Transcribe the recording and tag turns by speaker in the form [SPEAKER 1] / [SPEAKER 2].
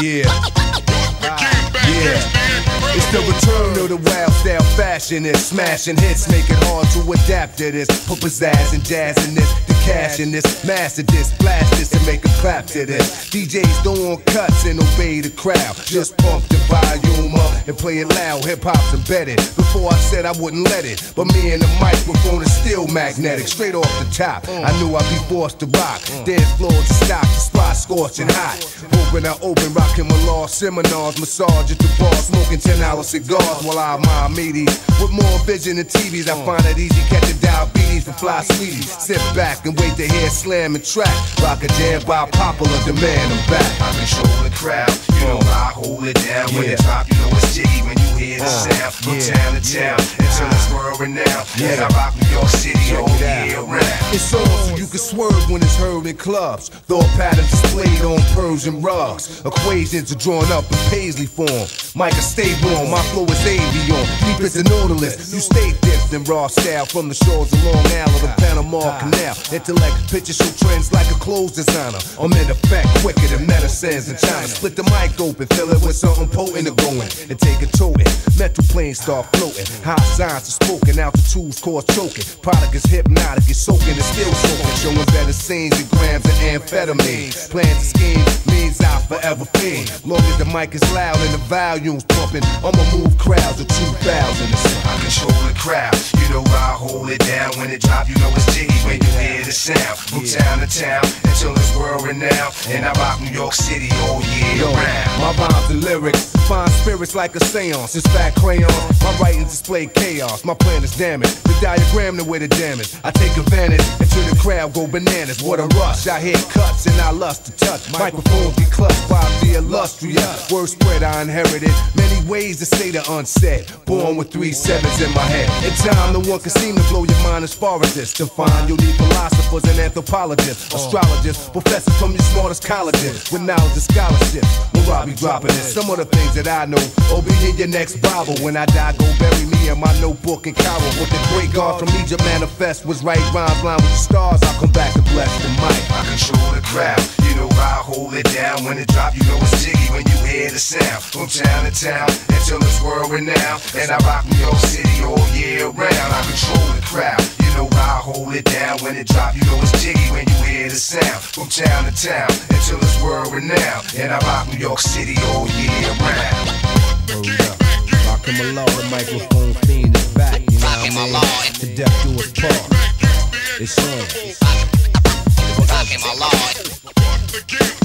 [SPEAKER 1] Yeah. It's the return of the wild style fashionist, smashing hits, make it hard to adapt to this. Put pizzazz and jazz in this, the cash in this, master this, blast this and make a clap to this. DJs don't want cuts and obey the crowd, just pump the volume up and play it loud. Hip hop's embedded. Before I said I wouldn't let it, but me and the microphone is still magnetic. Straight off the top, I knew I'd be forced to rock. Dance floors to stock, the spot scorching hot. Open, I open, rocking my law seminars, massage at the bar, smoking $10 cigars while I admire meaties. With more vision than TVs, I find it easy catching diabetes for fly sweeties. Sit back and wait to hear slam and track. Rock a jam by popular demand, I'm back.
[SPEAKER 2] I control the crowd, you know I hold it down. When it drop, you know it's jiggy when you hear the sound. From town to town, until it's world renowned. And I rock New York City all year round.
[SPEAKER 1] It's on so you can swerve when it's heard in clubs. Thought patterns displayed on Persian rugs. Equations are drawn up in Paisley form. Micah, stay warm, my flow is avion. Deep as an nautilus, you stay dipped in raw style. From the shores of Long Island to Panama Canal. Intellect, picture show trends like a clothes designer. I'm in effect quicker than medicines in China. Split the mic open, fill it with something potent to go in. And take a toting, mental planes start floating. High signs are spoken, altitudes cause choking. Product is hypnotic, it's soaking, it's still soaking. Showing better scenes than grams of amphetamine. Plans and schemes means I forever fiend. Long as the mic is loud and the volume's pumping, I'ma move crowds of 2,000.
[SPEAKER 2] I control the crowd, you know I hold it down. When it drop, you know it's jiggy when you hear the sound. From town to town, until it's world renowned. And I rock New York City all year round.
[SPEAKER 1] My rhymes and lyrics find spirits like a seance. It's fat crayon, my writings display chaos. My plan is damaged, the diagram the way the damage. I take advantage until the crowd go bananas. What a rush, I hit cuts and I lust to touch. Microphones be clutched by the illustrious. Word spread I inherited, many ways to say the unsaid. Born with 3 sevens in my head. In time no one can seem to blow your mind as far as this. To find you'll need philosophers and anthropologists, astrologists, professors from your smartest colleges with knowledge and scholarship. Where I be dropping it, some of the things that I know. Oh, be in your next Bible. When I die, go bury me in my notebook in Cairo. What the great God from Egypt manifest was right rhymes line with the stars. I'll come back and bless the mic.
[SPEAKER 2] I control the crowd, you know I hold it down. When it drop, you know it's jiggy when you hear the sound. From town to town, until it's world renowned. And I rock New York City all year round. I control the crowd, you know I hold it down. When it drop, you know it's jiggy when you hear the sound. From town to town, until it's world renowned. And I rock New York City all year round.
[SPEAKER 1] Hold up. Rakim alone, the microphone fiend is back, you know what I mean? To death do us part. It's on.
[SPEAKER 3] Rakim alone.